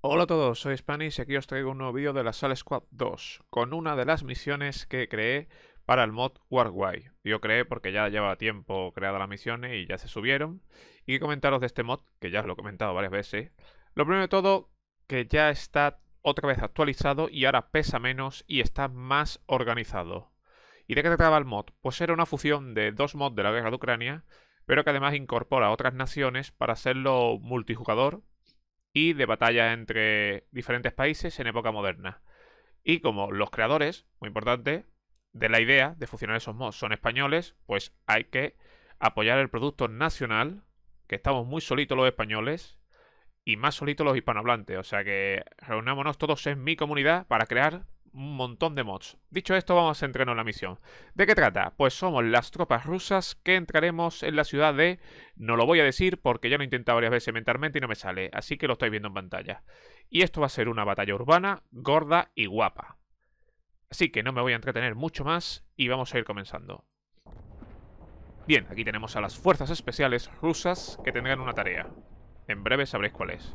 Hola a todos, soy Spanish y aquí os traigo un nuevo vídeo de la Sala Squad 2 con una de las misiones que creé para el mod Warguay. Yo creé porque ya lleva tiempo creadas las misiones y ya se subieron. Y comentaros de este mod, que ya os lo he comentado varias veces. Lo primero de todo, que ya está otra vez actualizado y ahora pesa menos y está más organizado. ¿Y de qué trataba el mod? Pues era una fusión de dos mods de la guerra de Ucrania, pero que además incorpora a otras naciones para hacerlo multijugador y de batallas entre diferentes países en época moderna. Y como los creadores, muy importante, de la idea de fusionar esos mods son españoles, pues hay que apoyar el producto nacional, que estamos muy solitos los españoles y más solitos los hispanohablantes. O sea que reunámonos todos en mi comunidad para crear un montón de mods. Dicho esto, vamos a centrarnos en la misión. ¿De qué trata? Pues somos las tropas rusas que entraremos en la ciudad de... No lo voy a decir porque ya lo he intentado varias veces mentalmente y no me sale, así que lo estáis viendo en pantalla. Y esto va a ser una batalla urbana, gorda y guapa. Así que no me voy a entretener mucho más y vamos a ir comenzando. Bien, aquí tenemos a las fuerzas especiales rusas que tendrán una tarea. En breve sabréis cuál es.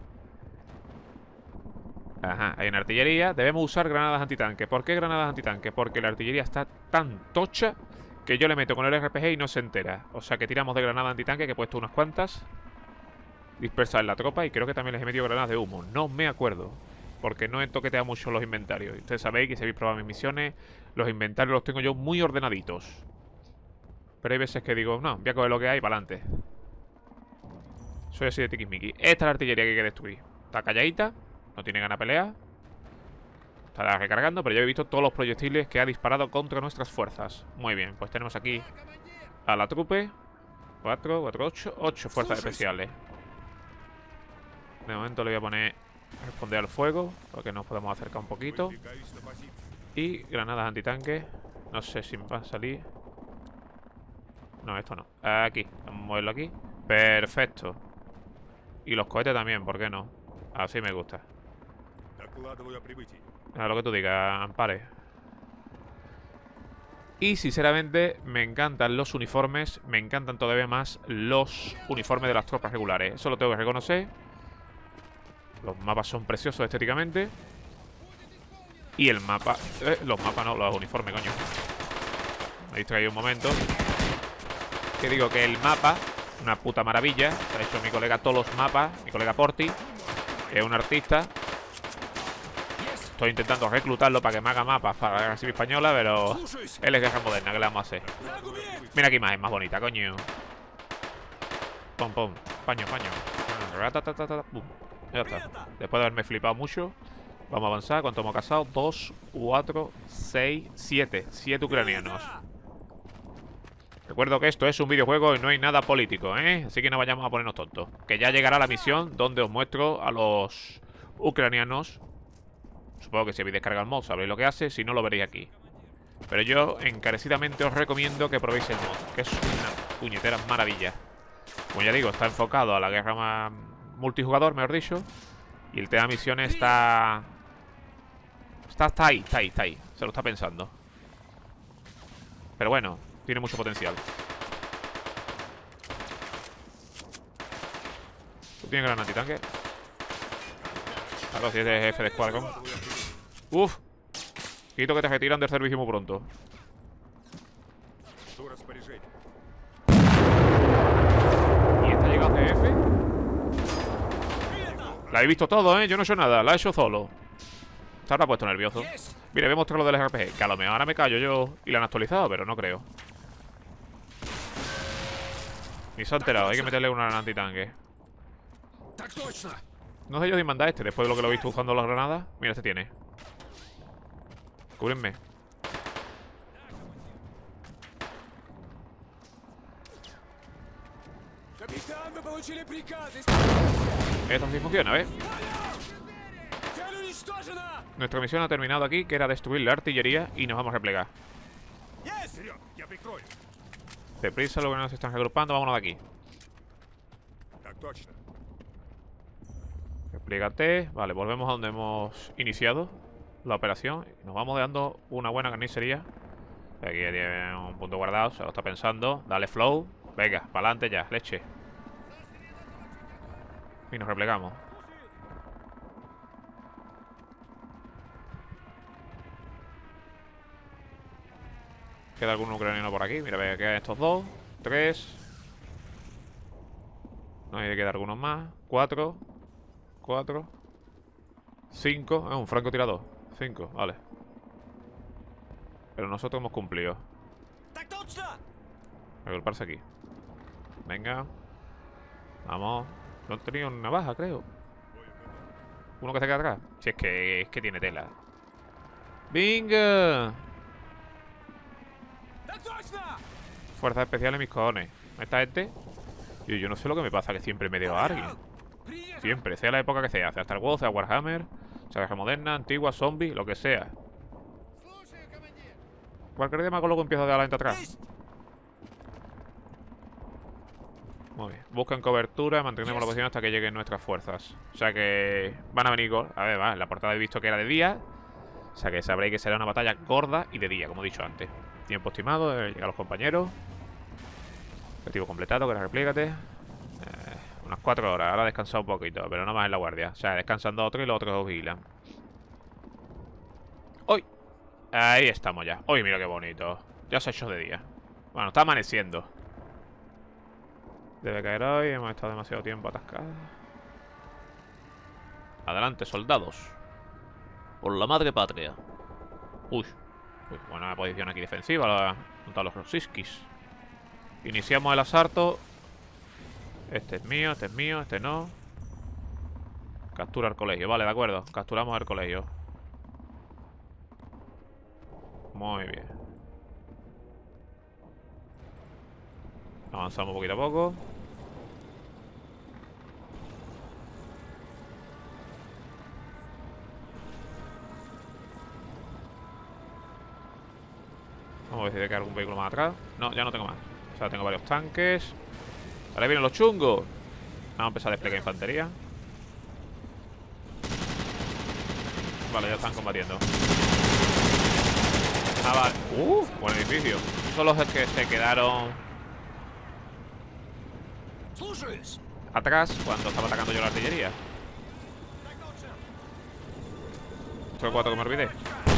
Ajá, hay una artillería. Debemos usar granadas antitanque. ¿Por qué granadas antitanque? Porque la artillería está tan tocha que yo le meto con el RPG y no se entera. O sea que tiramos de granada antitanque, que he puesto unas cuantas dispersas en la tropa. Y creo que también les he metido granadas de humo. No me acuerdo, porque no he toqueteado mucho los inventarios. Ustedes sabéis que si habéis probado mis misiones, los inventarios los tengo yo muy ordenaditos. Pero hay veces que digo, no, voy a coger lo que hay y para adelante. Soy así de tiquismiqui. Esta es la artillería que hay que destruir. Está calladita, no tiene ganas de pelear. Está recargando, pero ya he visto todos los proyectiles que ha disparado contra nuestras fuerzas. Muy bien, pues tenemos aquí a la trupe. 8 fuerzas especiales. De momento le voy a poner responder al fuego, porque nos podemos acercar un poquito. Y granadas antitanque. No sé si me va a salir. No, esto no. Aquí, vamos a moverlo aquí. Perfecto. Y los cohetes también, ¿por qué no? Así me gusta. A lo que tú digas, Ampare. Y sinceramente me encantan los uniformes. Me encantan todavía más los uniformes de las tropas regulares. Eso lo tengo que reconocer. Los mapas son preciosos estéticamente. Y el mapa... los mapas no, los uniformes, coño. Me he distraído un momento. Que digo que el mapa, una puta maravilla. Ha hecho mi colega todos los mapas. Mi colega Porti, que es un artista. Estoy intentando reclutarlo para que me haga mapas para la Guerra Civil Española, pero él es guerra moderna, ¿qué le vamos a hacer? Mira qué imagen más bonita, coño. Pum, pum. Paño, paño. Pum. Ya está. Después de haberme flipado mucho, vamos a avanzar. ¿Cuánto hemos casado? 2, 4, 6, 7. 7 ucranianos. Recuerdo que esto es un videojuego y no hay nada político, ¿eh? Así que no vayamos a ponernos tontos. Que ya llegará la misión donde os muestro a los ucranianos. Supongo que si habéis descargado el mod sabréis lo que hace, si no lo veréis aquí. Pero yo encarecidamente os recomiendo que probéis el mod, que es una puñetera maravilla. Como ya digo, está enfocado a la guerra multijugador, mejor dicho. Y el tema misiones está... Está ahí, está ahí, está ahí. Se lo está pensando. Pero bueno, tiene mucho potencial. ¿Tú tienes gran antitanque? Claro, si eres jefe de escuadrón. Uf. Quito que te retiran del servicio muy pronto. ¿Y está llegado CF? La he visto todo, ¿eh? Yo no he hecho nada, la he hecho solo. Se habrá puesto nervioso. Mira, voy a mostrar lo del RPG. Que a lo mejor ahora me callo yo y la han actualizado, pero no creo. Ni se ha enterado, hay que meterle una granada antitanque. No sé yo si manda este, después de lo que lo he visto usando las granadas. Mira, este tiene. Cúbrenme. Esto sí funciona, ¿ves? Nuestra misión ha terminado aquí, que era destruir la artillería, y nos vamos a replegar. Deprisa, los granados se están reagrupando, vámonos de aquí. Replégate. Vale, volvemos a donde hemos iniciado la operación. Nos vamos dando una buena carnicería. Aquí tiene un punto guardado, se lo está pensando. Dale flow. Venga, para adelante ya, leche. Y nos replegamos. Queda algún ucraniano por aquí. Mira, ve, quedan estos 2, 3. No, hay que quedar algunos más. 4, 4, 5. Un francotirador. 5, vale. Pero nosotros hemos cumplido. Agruparse aquí. Venga. Vamos. No han tenido una baja, creo. Uno que se queda atrás. Si es que tiene tela. ¡Venga! Fuerzas especiales, mis cojones. Esta gente. Yo no sé lo que me pasa, que siempre me dio a alguien. Siempre, sea la época que sea. Sea Star Wars, sea Warhammer, sea guerra moderna, antigua, zombie, lo que sea. Cualquier demago luego empieza a dar la gente atrás. Muy bien. Buscan cobertura, mantenemos la posición hasta que lleguen nuestras fuerzas. O sea que van a venir. A ver, va, en la portada he visto que era de día. O sea que sabréis que será una batalla gorda y de día, como he dicho antes. Tiempo estimado, llegar los compañeros. Objetivo completado, que replígate. Unas 4 horas, ahora he descansado un poquito, pero no más en la guardia. O sea, descansan 2 o 3 y los otros 2 vigilan. ¡Hoy! Ahí estamos ya. ¡Uy, mira qué bonito! Ya se ha hecho de día. Bueno, está amaneciendo. Debe caer hoy, hemos estado demasiado tiempo atascados. Adelante, soldados. Por la madre patria. Uy, buena posición aquí defensiva junto a los Rosiskis. Iniciamos el asalto. Este es mío, este no. Captura el colegio, vale, de acuerdo. Capturamos el colegio. Muy bien. Avanzamos poquito a poco. Vamos a ver si hay algún vehículo más atrás. No, ya no tengo más. O sea, tengo varios tanques. Ahora vienen los chungos. Vamos a empezar a desplegar infantería. Vale, ya están combatiendo. Ah, vale. Buen edificio. Son los que se quedaron atrás cuando estaba atacando yo la artillería. 3 o 4 que me olvidé.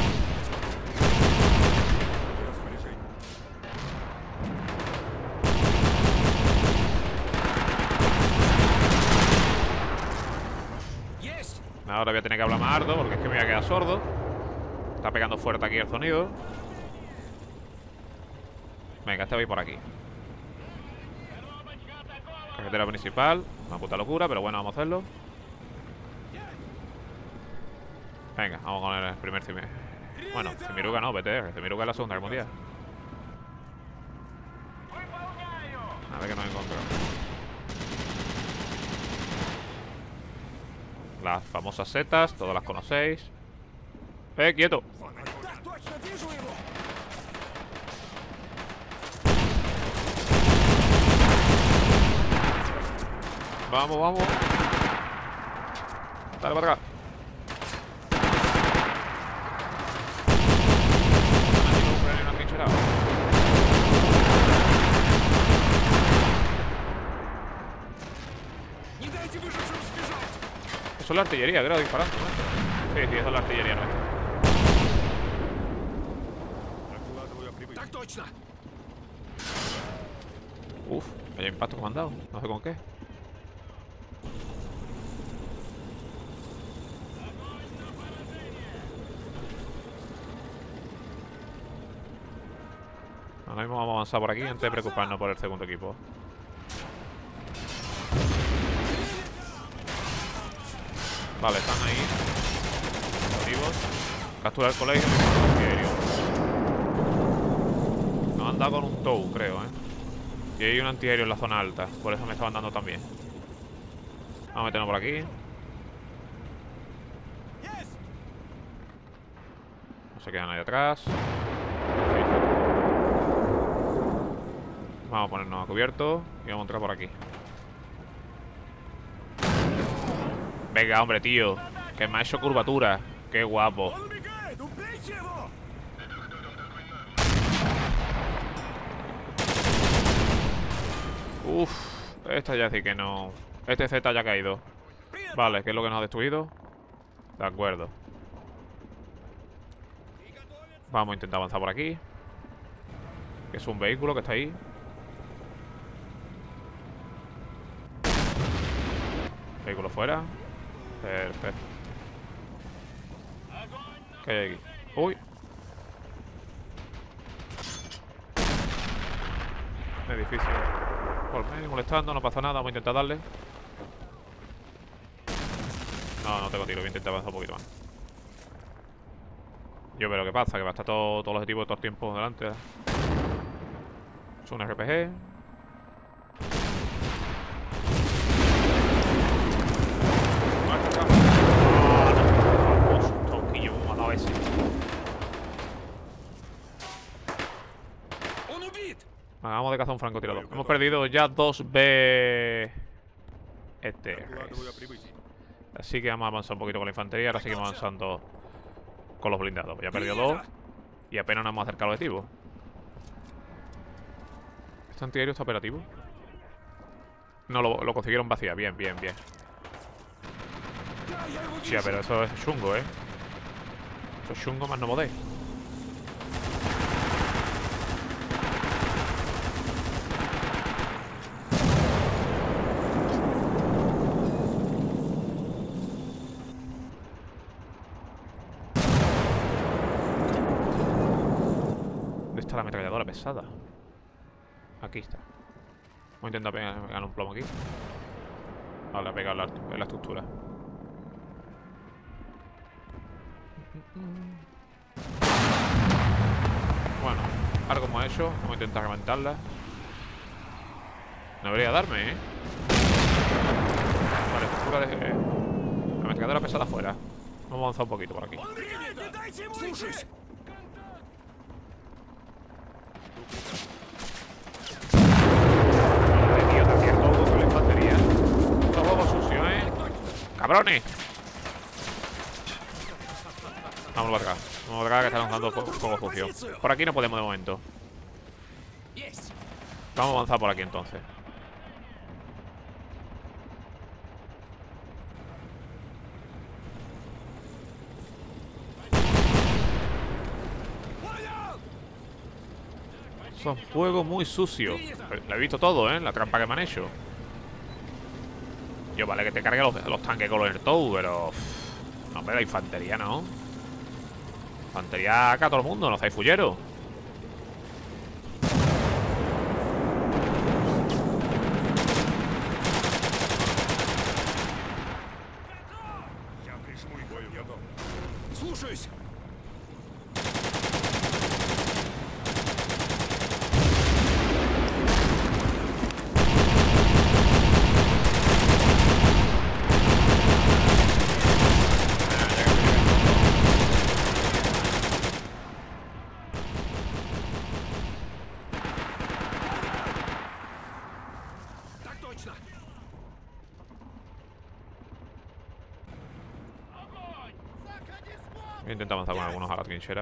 Ahora voy a tener que hablar más harto porque es que me voy a quedar sordo. Está pegando fuerte aquí el sonido. Venga, este va a ir por aquí. Carretera principal. Una puta locura, pero bueno, vamos a hacerlo. Venga, vamos con el primer Cimiruga. Bueno, Cimiruga no, BTR. Cimiruga es la Segunda Guerra Mundial. A ver qué nos encontramos. Las famosas setas, todas las conocéis. ¡Quieto! Vamos, vamos. Dale para acá. Eso es la artillería, creo, disparando, ¿no? Sí, sí, eso es la artillería nuestra. Uf, vaya impacto que me han dado. No sé con qué. Ahora mismo vamos a avanzar por aquí antes de preocuparnos por el segundo equipo. Vale, están ahí. Activos. Captura el colegio. Nos han dado con un TOW, creo, Y hay un antiaéreo en la zona alta. Por eso me estaban dando también. Vamos a meternos por aquí. No se queda nadie atrás. Vamos a ponernos a cubierto y vamos a entrar por aquí. Venga, hombre, tío. Que me ha hecho curvatura. Qué guapo. Uf, esta ya sí que no. Este Z ya ha caído. Vale, ¿qué es lo que nos ha destruido? De acuerdo. Vamos a intentar avanzar por aquí. Que es un vehículo que está ahí. Vehículo fuera. Perfecto. ¿Qué hay aquí? Uy. Edificio por medio molestando, no pasa nada. Vamos a intentar darle. No tengo tiro, voy a intentar avanzar un poquito más. Yo veo lo que pasa, que va a estar todo el objetivo de todo el tiempo delante. Es un RPG. Toquillo, como me ha dado ese. Vamos de cazar un francotirador. Hemos perdido ya 2 Así que vamos a avanzar un poquito con la infantería. Ahora seguimos avanzando con los blindados. Ya he perdido 2 y apenas nos hemos acercado al objetivo. ¿Este antiaéreo está operativo? No, lo consiguieron vaciar. Bien. Hostia, pero eso es chungo, ¿eh? Eso es chungo más no podéis. ¿Dónde está la ametralladora pesada? Aquí está. Voy a intentar pegar un plomo aquí. Vale, a pegar en la estructura. Bueno, algo hemos hecho. Vamos a intentar reventarla. No debería darme, ¿eh? Vale, estructura de... La ametralladora pesada afuera. Vamos a avanzar un poquito por aquí. ¡Cabrones! Vamos para acá. Vamos para acá que están lanzando fuego sucio. Por aquí no podemos de momento. Vamos a avanzar por aquí entonces. Son fuego muy sucio. Lo he visto todo, ¿eh? La trampa que me han hecho. Yo, vale, que te cargue los tanques con el todo, pero... No, pero la infantería, ¿no? Infantería acá a todo el mundo, no estáis fulleros. Voy a intentar avanzar con algunos a la trinchera.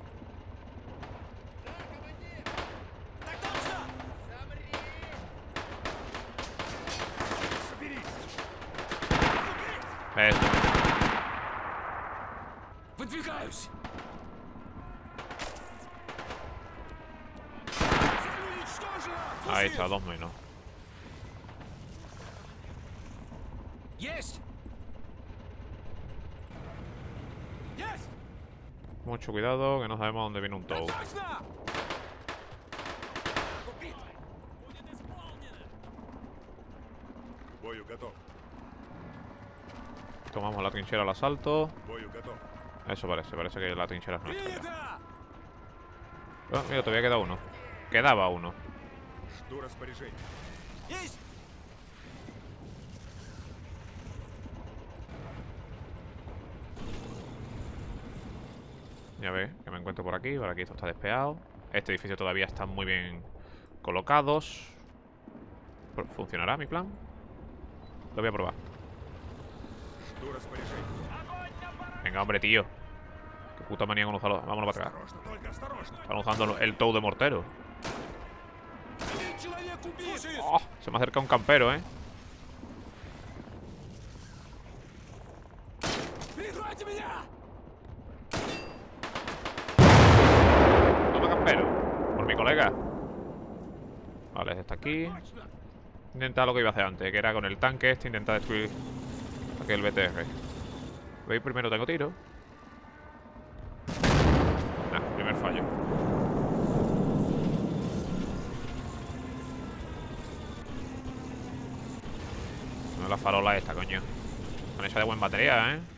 Eso. Ahí está, 2 menos. Mucho cuidado, que no sabemos dónde viene un tow. Tomamos la trinchera al asalto. Eso parece que la trinchera es nuestra. Oh, mira, todavía queda uno. Quedaba uno. Ya ves, que me encuentro por aquí esto está despeado. Este edificio todavía está muy bien colocados. ¿Funcionará mi plan? Lo voy a probar. Venga, hombre, tío. Qué puta manía con usarlo. Vámonos para atrás. Están usando el tow de mortero. Oh, se me acerca un campero, ¿eh? Toma, campero. Por mi colega. Vale, este está aquí. Intentar lo que iba a hacer antes, que era con el tanque este, intentar destruir aquel BTR. ¿Veis? Primero tengo tiro. Nah, primer fallo. No es la farola esta, coño. Con esa de buena batería, ¿eh?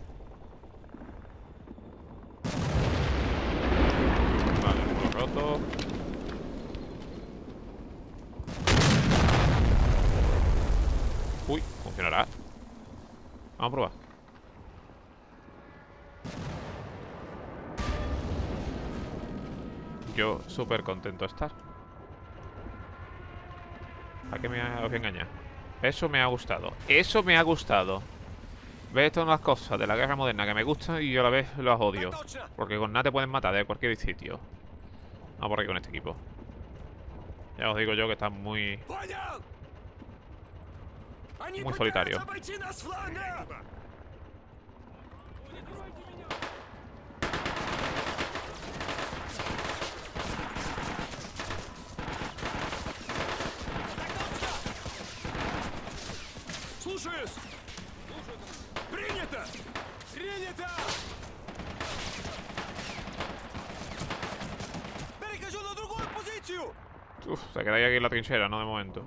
Vale, uno roto. Uy, funcionará. Vamos a probar. Yo súper contento de estar. ¿A qué os voy a engañar? Eso me ha gustado. Eso me ha gustado. ¿Ves? Estas son las cosas de la guerra moderna que me gustan y yo a la vez las odio. Porque con nada te pueden matar de cualquier sitio. Vamos por aquí con este equipo. Ya os digo yo que está muy solitario. Uf, se queda ahí aquí en la trinchera, no de momento.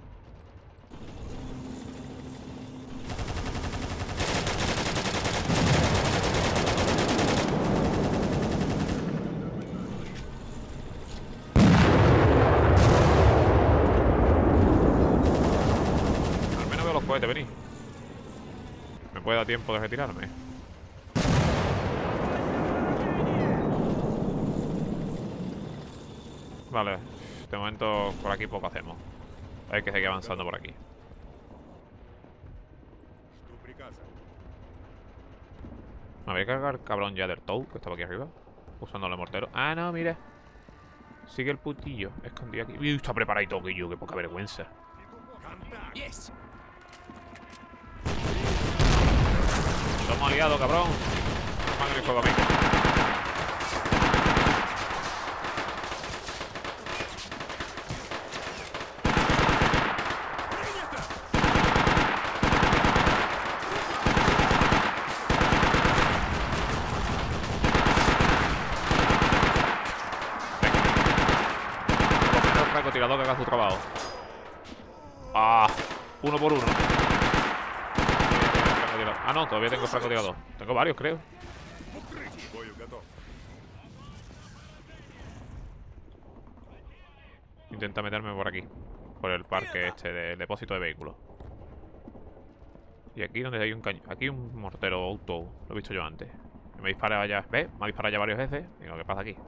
Al menos veo los cohetes venir. Me puede dar tiempo de retirarme. Vale, de momento por aquí poco hacemos. Hay que seguir avanzando por aquí. Me voy a cargar cabrón ya del Tow, que estaba aquí arriba, usándole mortero. Ah, no, mira. Sigue el putillo, escondido aquí. Uy, está preparadito, que yo, qué poca vergüenza. Lo hemos aliado, cabrón. Madre fuego a mí. Tirador que haga su trabajo. Ah, uno por uno. Ah, no, todavía tengo francotirador. Tengo varios, creo. Intenta meterme por aquí, por el parque este del depósito de vehículos. Y aquí donde hay un cañón. Aquí un mortero auto. Lo he visto yo antes. Me dispara ya. ¿Ves? Me ha disparado ya varias veces. Digo, ¿qué pasa aquí?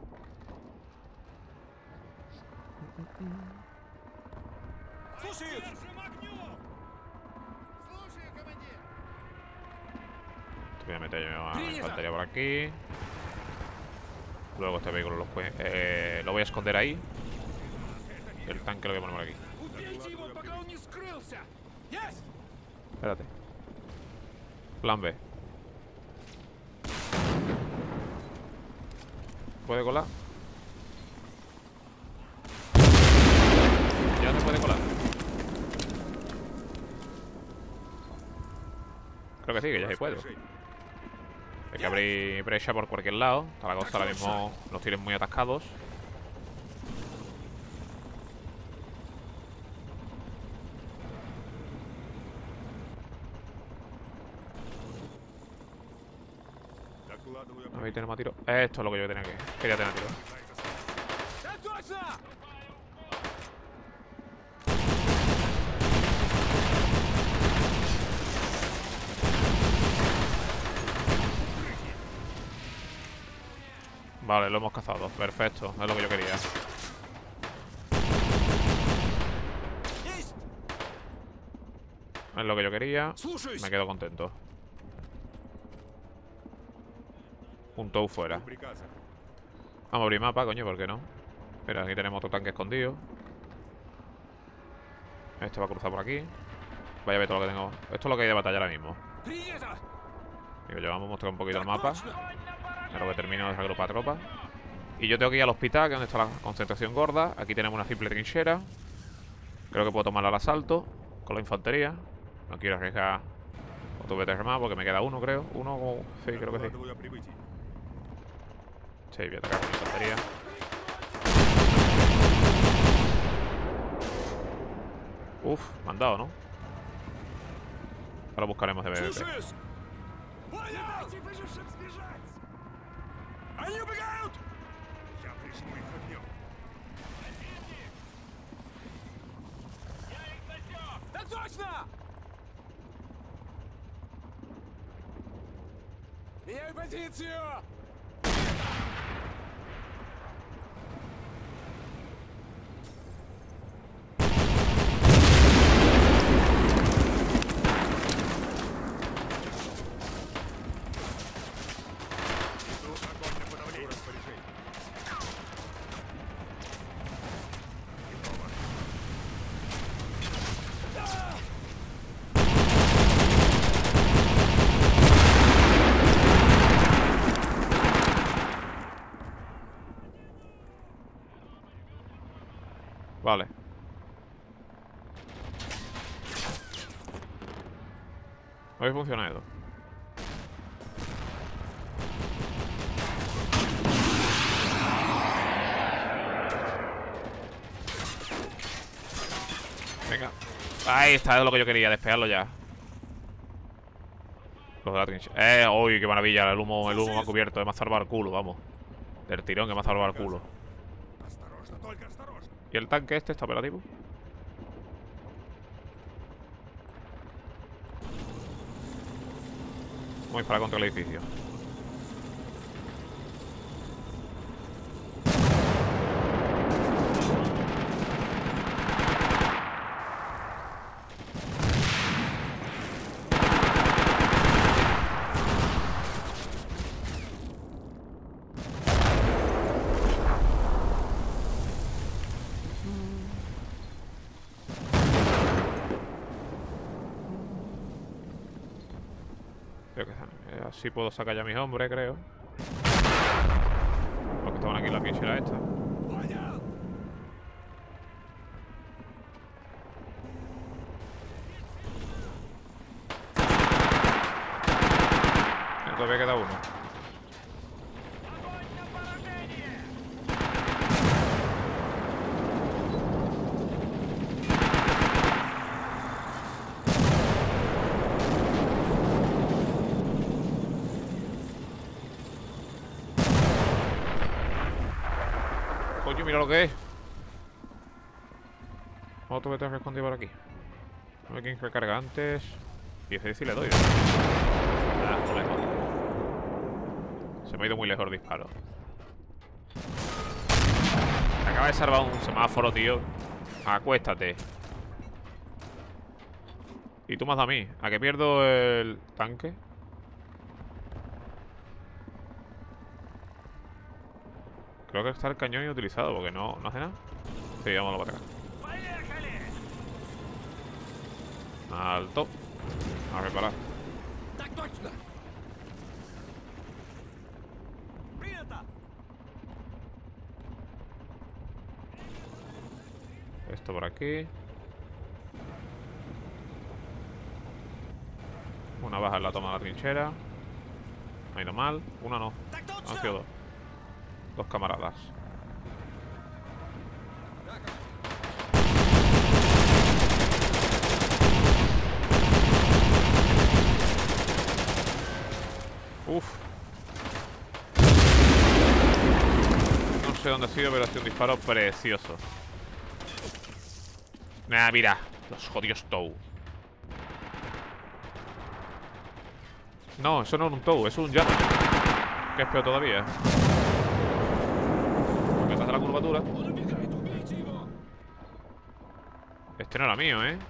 Voy a meter yo a la infantería por aquí. Luego este vehículo lo voy a esconder ahí. El tanque lo voy a poner por aquí. Espérate. Plan B. ¿Puede colar? Ya no puede colar. Creo que sí, que ya sí puedo. Hay que abrir brecha por cualquier lado. Está la cosa ahora mismo, los tienen muy atascados. Ahí tenemos a tiro. Esto es lo que yo quería tener a tiro. Vale, lo hemos cazado. Perfecto, es lo que yo quería. Es lo que yo quería. Me quedo contento. Un Tow fuera. Vamos a abrir mapa, coño, ¿por qué no? Mira, aquí tenemos otro tanque escondido. Este va a cruzar por aquí. Vaya a ver todo lo que tengo. Esto es lo que hay de batalla ahora mismo. Digo, yo vamos a mostrar un poquito el mapa. A lo que termino de reagrupar tropas. Y yo tengo que ir al hospital, que es donde está la concentración gorda. Aquí tenemos una simple trinchera. Creo que puedo tomar al asalto con la infantería. No quiero arriesgar otro BTR más porque me queda uno, creo. Sí, creo que sí. Sí, voy a atacar con la infantería. Uf, me han dado, ¿no? Ahora buscaremos de BBP. Меняю позицию! Vale. Hoy funciona esto. Venga. Ahí está, es lo que yo quería, despegarlo ya. Los de la trinchera. Uy, qué maravilla. El humo me ha cubierto. Me ha salvado el culo, vamos. Del tirón que me ha salvado el culo. ¿Y el tanque este está operativo? Vamos a disparar contra el edificio. Creo que así puedo sacar ya a mis hombres, creo. Los que estaban aquí en la trinchera esta. Todavía queda uno. Coño, mira lo que es. Otro BTR escondido por aquí. No hay quien recarga antes. Y ese sí le doy. Ah, muy lejos. Se me ha ido muy lejos el disparo. Me acaba de salvar un semáforo, tío. Acuéstate. Y tú me has dado a mí. ¿A qué pierdo el tanque? Creo que está el cañón inutilizado porque no hace nada. Sí, vámonos para acá. Alto. A reparar. Esto por aquí. Una baja en la toma de la trinchera. No ha ido mal. Una no. Han sido dos. Dos camaradas. Uf. No sé dónde ha sido, pero ha sido un disparo precioso. Nah, mira. Los jodidos TOW. No, eso no es un TOW, eso es un Llano. Que es peor todavía. Porque se hace la curvatura. Este no era mío, ¿eh?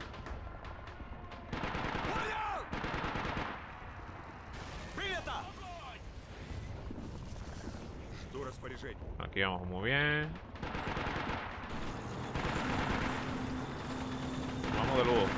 Aquí vamos muy bien. Vamos de lujo.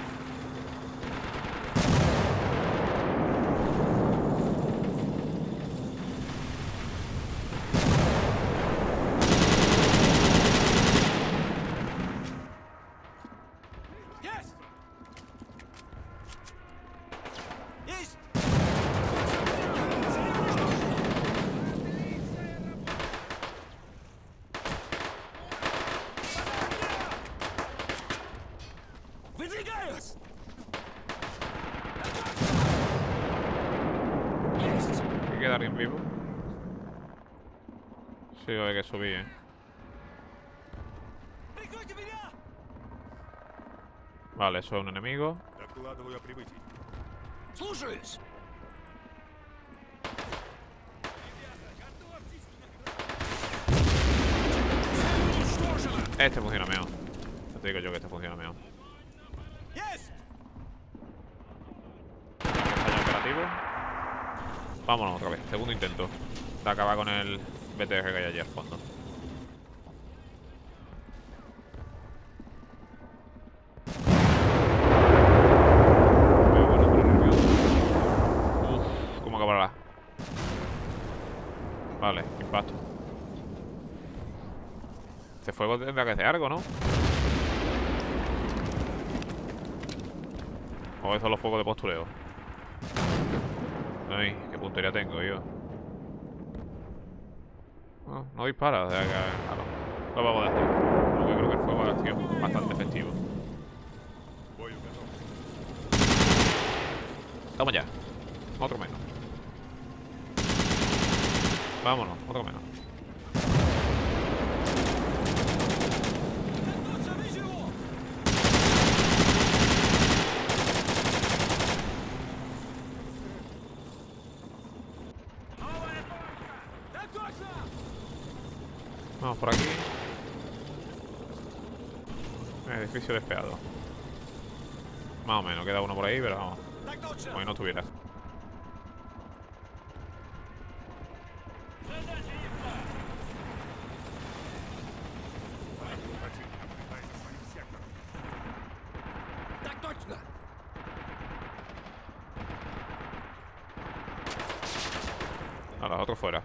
queda alguien vivo. Sí, hay que subir, Vale, eso es un enemigo. Докладываю о прибытии. Слушаюсь. Este funciona mejor. Ya te digo yo que este funciona mejor. Есть. Está ya operativo. Vámonos otra vez. Segundo intento de acabar con el BTR que hay allí al fondo. Me voy a poner nervioso. Uf, ¿cómo acabará? Vale, impacto. Este fuego tendrá que hacer algo, ¿no? O eso son los fuegos de postureo. Ay, qué puntería tengo yo. No dispara, o sea que claro, lo vamos a hacer. Porque creo que el fuego ha sido bastante efectivo. Бою готов. Vamos ya. Otro menos. Vámonos, otro menos. Vamos por aquí. Edificio despeado. Más o menos, queda uno por ahí, pero vamos. Так точно. Como si no estuviera. Так точно. A los otros fuera.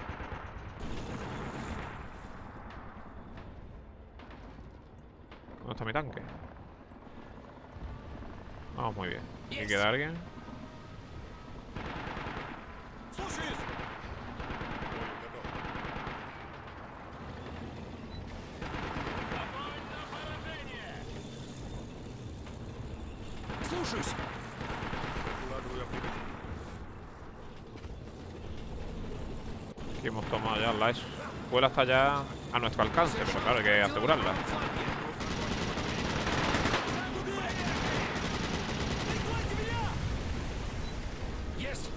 ¿Dónde está mi tanque? Vamos muy bien. Aquí queda alguien. Слушаюсь. Бою готов. Слушаюсь. Докладываю о прибытии. Aquí hemos tomado ya la escuela, está ya a nuestro alcance, pero claro, hay que asegurarla. Есть.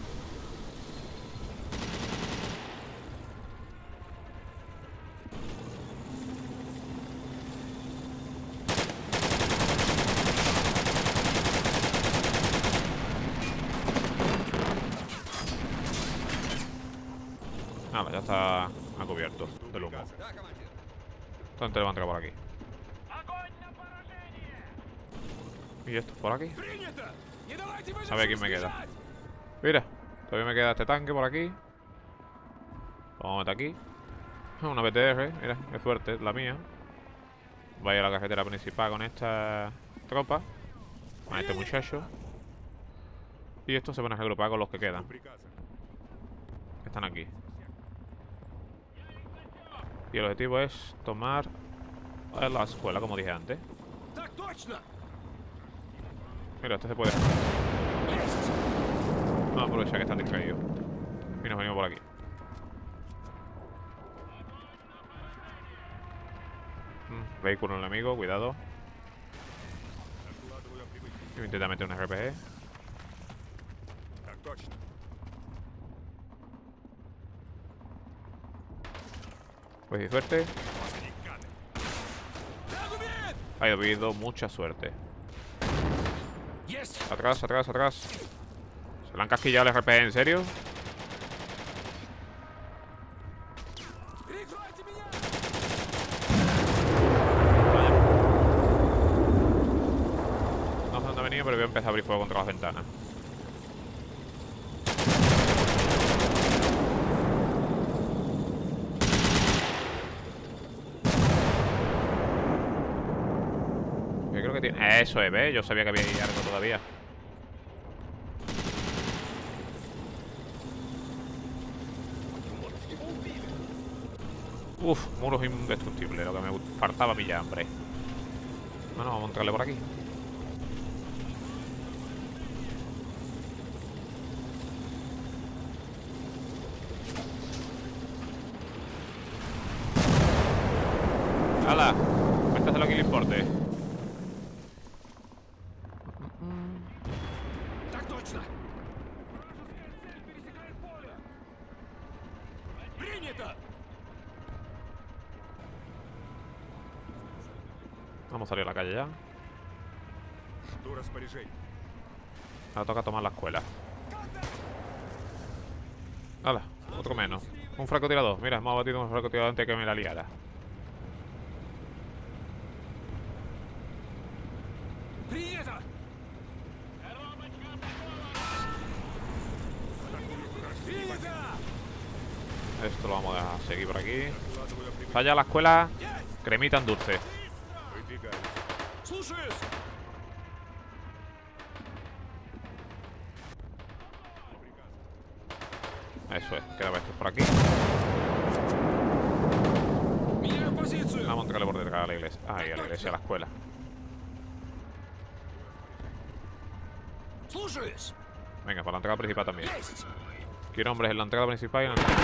Nada, ya está a cubierto del humo. Приказы. Да, командир. Entonces va a entrar por aquí. ¿Y esto por aquí? Принято! Не давайте A ver quién me queda. Mira, todavía me queda este tanque por aquí. Lo vamos a meter aquí. Una BTR, mira, qué suerte, la mía. Vaya a la carretera principal con esta tropa. Con este muchacho. Y estos se van a reagrupar con los que quedan, Приказы. que están aquí. Y el objetivo es tomar la escuela, como dije antes. Так точно. Mira, este se puede. Vamos a aprovechar que están distraídos. Y nos venimos por aquí. Vehículo enemigo, cuidado. Докладываю о прибытии. Y intenta meter un RPG. Так точно. Pues y suerte. Баррикады. Ha habido mucha suerte. Есть. Atrás, atrás, atrás. ¿Se le han casquillado el RPG, en serio? Прикройте меня. No sé dónde ha venido, pero voy a empezar a abrir fuego contra las ventanas. Yo creo que tiene... Eso es, ¿ves? Yo sabía que había ahí algo todavía. Uf, muros indestructibles, lo que me faltaba pillar, hombre. Bueno, vamos a entrarle por aquí. ¡Hala! Cuéntaselo a quien le importe. Так точно. Принято. Vamos a salir a la calle ya. Жду распоряжений. Ahora toca tomar la escuela. ¡Hala! Otro menos. Un francotirador. Mira, hemos batido un francotirador antes de que me la liara. Принято. Принято. Esto lo vamos a seguir por aquí. Складываю прибыль. Vaya a la escuela. Есть. Cremita en dulce. Выдвигаюсь. Слушаюсь. Eso es. Queda esto por aquí. Меняю позицию. Vamos a entregarle por detrás a la iglesia. Ah, y a la iglesia, a la escuela. Слушаюсь. Venga, para la entrada principal también. Есть. Quiero hombres en la entrada principal y en la entrada.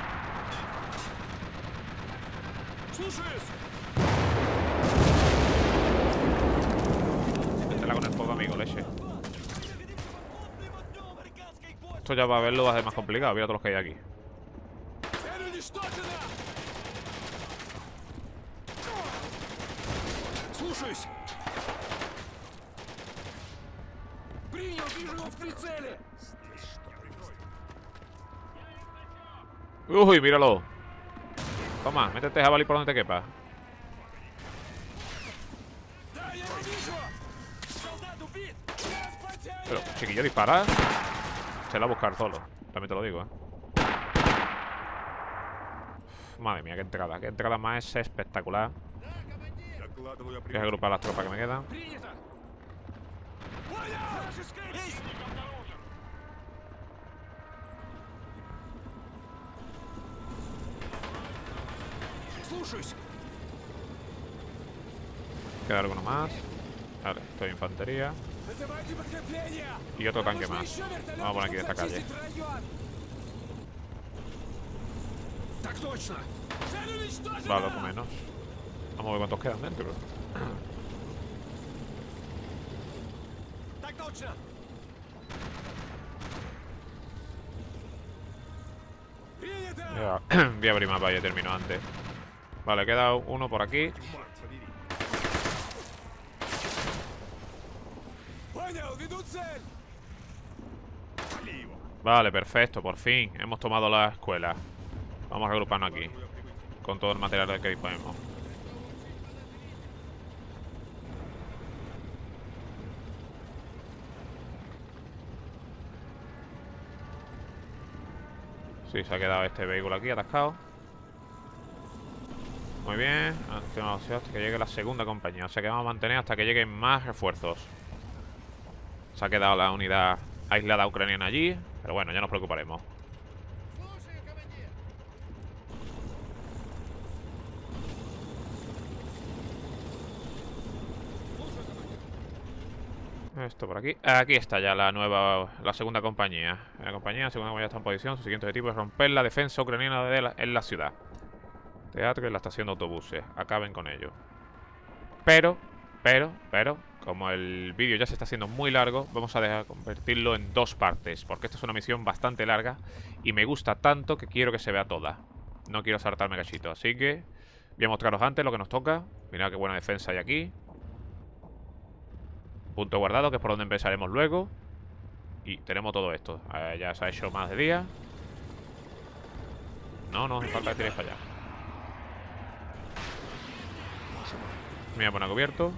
Слушаюсь. Métela con el fuego, amigo, leche. Esto ya va a verlo, va a ser más complicado. Mira todos los que hay aquí. Цель уничтожена. Слушаюсь. Принял, вижу его в прицеле. Uy, míralo. Toma, métete jabalí por donde te quepa. Да, я его вижу. Солдат убит. Я спотею. Pero, chiquillo, dispara. Se la va a buscar solo. También te lo digo, Madre mía, qué entrada más espectacular. Докладываю о Voy a прибытии. agrupar las tropas que me quedan. Принято. Понял. Есть. Слушаюсь. Queda alguno más. Vale, esto es infantería. Вызывайте подкрепление. Y otro tanque Нужно más. еще вертолет, Vamos a poner aquí de чтобы esta calle. зачистить район. Так точно. Цель уничтожена. Vale, otro menos. Vamos a ver cuántos quedan dentro. Так точно. Принято. Voy a abrir mapa, ya termino antes. Vale, queda uno por aquí. Мать, побери. Понял, веду цель. Вали его. Vale, perfecto, por fin. Hemos tomado la escuela. Vamos a agruparnos aquí. Докладываю о прибытии. Con todo el material del que disponemos. Sí, se ha quedado este vehículo aquí atascado. Muy bien. Hasta que llegue la segunda compañía. O sea que vamos a mantener hasta que lleguen más refuerzos. Se ha quedado la unidad aislada ucraniana allí. Pero bueno, ya nos preocuparemos. Esto por aquí. Aquí está ya la segunda compañía. La segunda compañía está en posición. Su siguiente objetivo es romper la defensa ucraniana en la ciudad. Teatro y la estación de autobuses. Acaben con ello. Pero, como el vídeo ya se está haciendo muy largo, vamos a convertirlo en dos partes. Porque esta es una misión bastante larga y me gusta tanto que quiero que se vea toda. No quiero saltarme cachito. Así que voy a mostraros antes lo que nos toca. Mirad qué buena defensa hay aquí. Punto guardado, que es por donde empezaremos luego. Y tenemos todo esto. Ya se ha hecho más de día. No hace falta que tiréis para allá. Me voy a poner cubierto.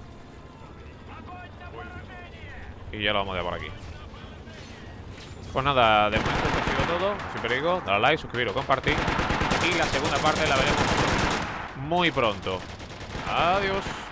Y ya lo vamos a dar por aquí. Pues nada, de momento esto ha sido todo. Siempre digo, dale a like, suscribiros, compartir. Y la segunda parte la veremos muy pronto. Adiós.